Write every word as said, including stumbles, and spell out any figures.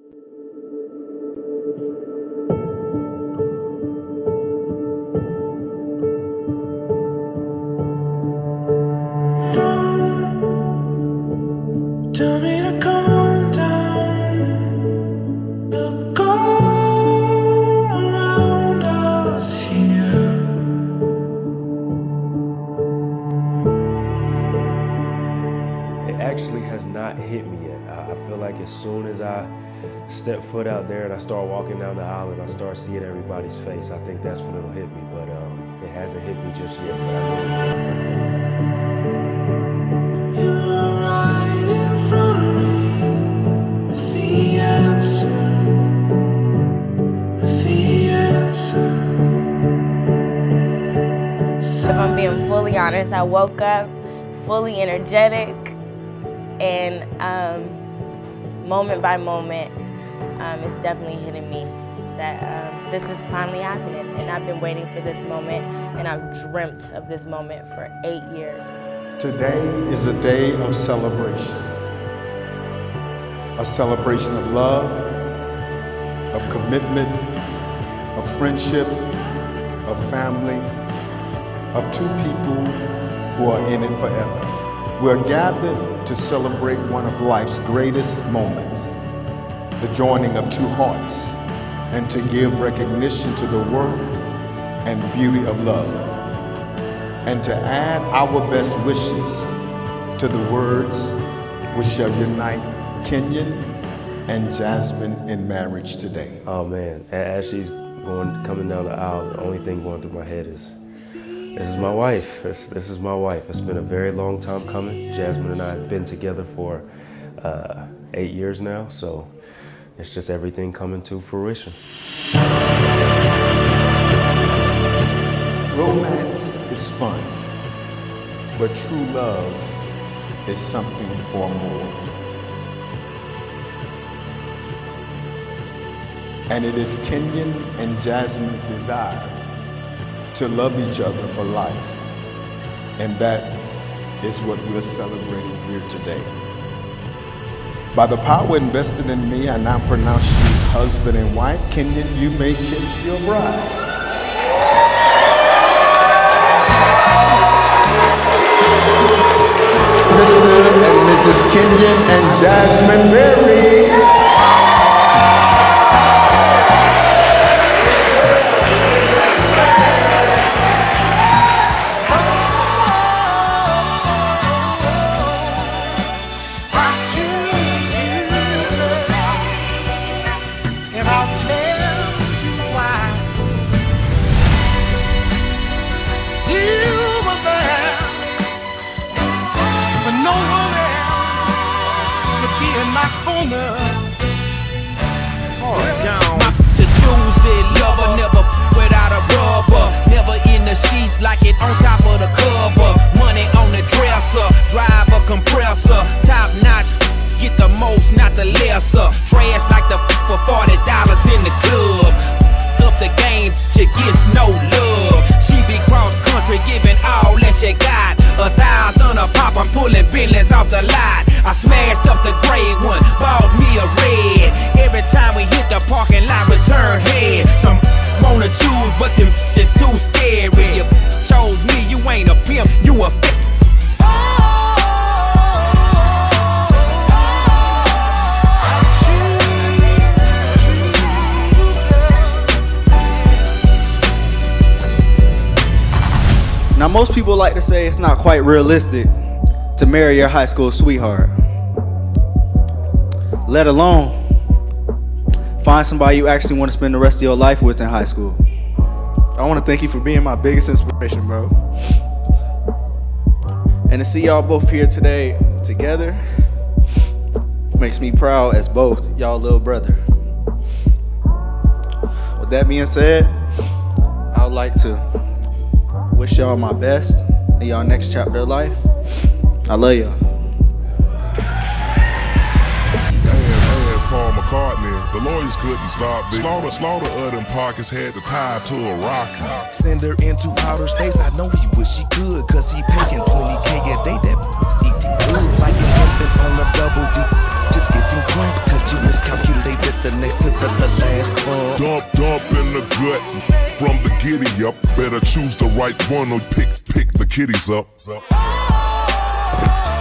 Tell me to calm down. Look all around us here. It actually has not hit me yet. I feel like as soon as I step foot out there and I start walking down the aisle and I start seeing everybody's face, I think that's when it'll hit me. But um, it hasn't hit me just yet. But I know. If I'm being fully honest, I woke up fully energetic, and um, moment by moment, um, it's definitely hitting me that um, this is finally happening, and I've been waiting for this moment, and I've dreamt of this moment for eight years. Today is a day of celebration, a celebration of love, of commitment, of friendship, of family, of two people who are in it forever. We're gathered to celebrate one of life's greatest moments, the joining of two hearts, and to give recognition to the worth and beauty of love, and to add our best wishes to the words which shall unite Kenyon and Jasmine in marriage today. Oh man, as she's going, coming down the aisle, the only thing going through my head is, this is my wife. This, this is my wife. It's been a very long time coming. Jasmine and I have been together for uh, eight years now, so it's just everything coming to fruition. Romance is fun, but true love is something far more. And it is Kenyon and Jasmine's desire to love each other for life. And that is what we're celebrating here today. By the power invested in me, I now pronounce you husband and wife. Kenyon, you may kiss your bride. Mister and Missus Kenyon and Jasmine Berry. To choose it, lover, never without a rubber. Never in the sheets, like it on top of the cover. Money on the dresser, drive a compressor. Top notch, get the most, not the lesser. Trash like the for forty dollars in the club. Up the game, she gets no love. She be cross country, giving all that she got. A thousand a pop, I'm pulling billions off the lot. I smashed up the gray one, bought me a red. Every time we hit the parking lot, return head. Some wanna choose, but them just too scary. You chose me, you ain't a pimp, you a f. Now, most people like to say it's not quite realistic to marry your high school sweetheart, let alone find somebody you actually want to spend the rest of your life with in high school. I want to thank you for being my biggest inspiration, bro. And to see y'all both here today together makes me proud as both y'all little brother. With that being said, I would like to wish y'all my best in y'all next chapter of life. I love y'all. As Paul McCartney, the lawyers couldn't stop this. Slaughter, slaughter of them pockets had to tie to a rocket. Send her into outer space, I know he wish he could, cause he paying twenty K a day, that C T good. Like an infant on a double D. just getting drunk, cause you miscalculated the next to the, the last pump. Dump, dump in the gut from the giddy up. Better choose the right one or pick, pick the kitties up.